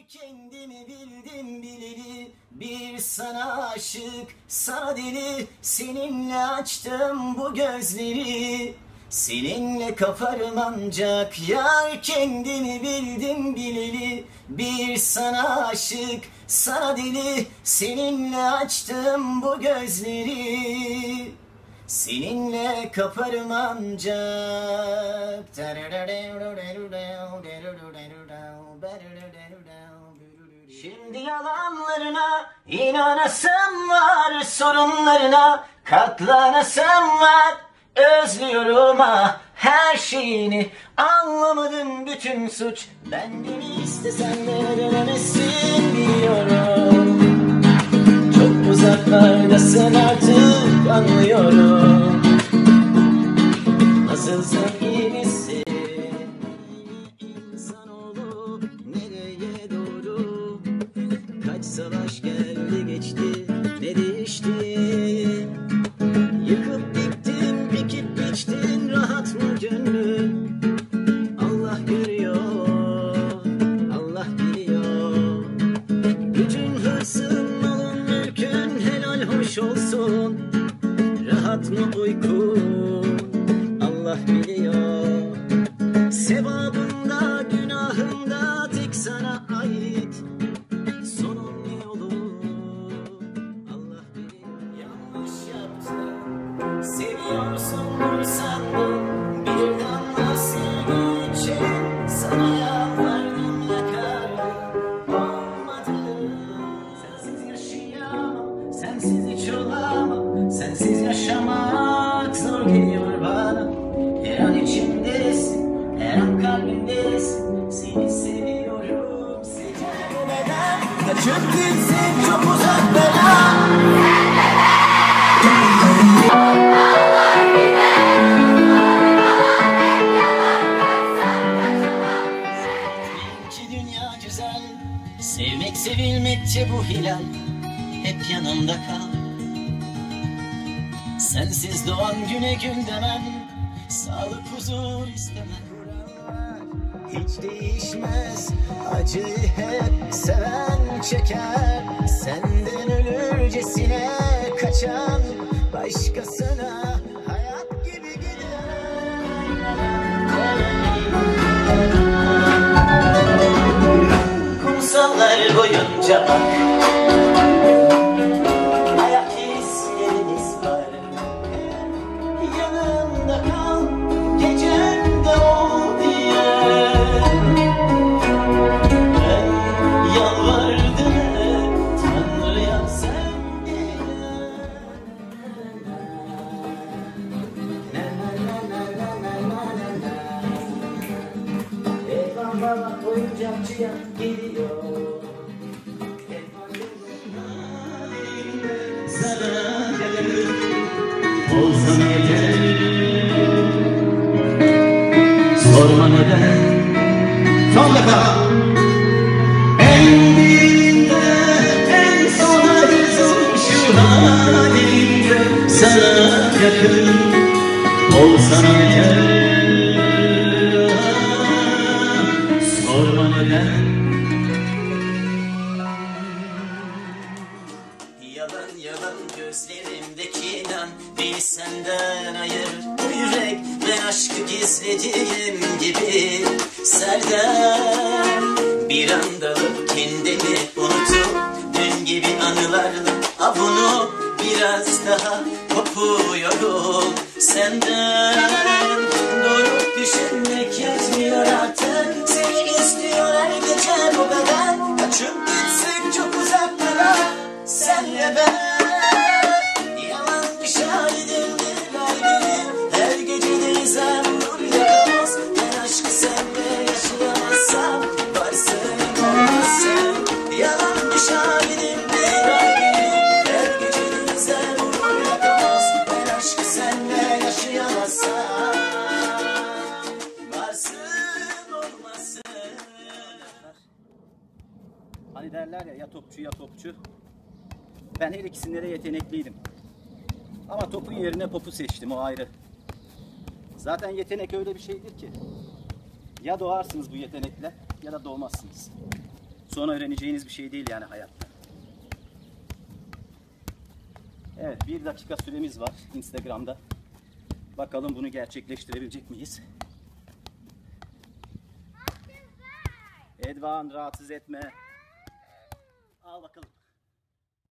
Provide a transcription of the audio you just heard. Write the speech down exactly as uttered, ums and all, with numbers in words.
kendimi bildim bileli, bir sana aşık, sana deli, seninle açtım bu gözleri. Seninle kaparım ancak yar, kendimi bildim bileli, bir sana aşık, sana deli, seninle açtım bu gözleri. Seninle kaparım ancak. Şimdi yalanlarına inanasım var, sorunlarına katlanasım var. Özlüyorum ah her şeyini, anlamadım bütün suç bende mi, istesen de dönemezsin biliyorum. Çok uzaklardasın artık anlıyorum. Nasılsın iyi misin? İnsanoğlu nereye doğru? Kaç savaş geldi geçti, ne değişti? Yıkıp diktin, dikip biçtin, rahat mı gönlün? Allah görüyor, Allah biliyor. Gücün, hırsın, malın, mülkün helal hoş olsun. Rahat mı uykun? Allah biliyor. Sevabında, günahında tek sana ait. Sonun ne olur? Allah biliyor. Yanlış yaptın, seviyorsundur sandım. Bir damla sevgi için sana yalvardım, yakardım. Olmadı. Sensiz yaşayamam, sensiz hiç olamam. Sensiz yaşamak zor geliyor bana. Her an içimdesin, her an kalbimdesin. Seni seviyorum, seni neden? Kaçıp gitsin çok uzaklara. İki dünya güzel, sevmek sevilmekçe bu hilal. Hep yanımda kal. Sensiz doğan güne gül demem, sağlık huzur istemem. Hiç değişmez, acıyı hep seven çeker. Senden ölürcesine kaçan başkasına hayat gibi gider. Kumsallar boyunca bak, ayak izleriniz var. Yanımda kal, gecemde ol diye. Ben yalvardım hep Tanrı'ya, sen diye. Eyvan baba oyuncakçıya gidiyor. Olsa neden, sorma neden. Son defa. En birinde, en sona gözüm şu halinde. Sana yakın olsana yeter. Sorma neden. Yalan yalan gözlerimdeki inan beni senden ayır. Bu yürek ben aşkı gizlediğim gibi serden. Bir anda kendimi unutup dün gibi anılarla avunu biraz daha kopuyorum senden. Durup düşünmek yetmiyor artık, seni istiyor her gece bu beden. Kaçıp gitsek çok uzaklara, senle ben. Yalan bir şahidimdir kalbim, her gece değizem dur yakamaz. Ben aşkı senle yaşayamazsam, varsın olmazsın. Yalan bir şahidimdir kalbim, her gece değizem dur yakamaz. Ben aşkı senle yaşayamazsam, varsın olmazsın. Hani derler ya, ya topçu ya topçu. Ben her ikisinde de yetenekliydim. Ama topun yerine popu seçtim, o ayrı. Zaten yetenek öyle bir şeydir ki, ya doğarsınız bu yetenekle ya da doğmazsınız. sonra öğreneceğiniz bir şey değil yani hayatta. Evet, bir dakika süremiz var Instagram'da. Bakalım bunu gerçekleştirebilecek miyiz? Edvan, rahatsız etme. Al bakalım.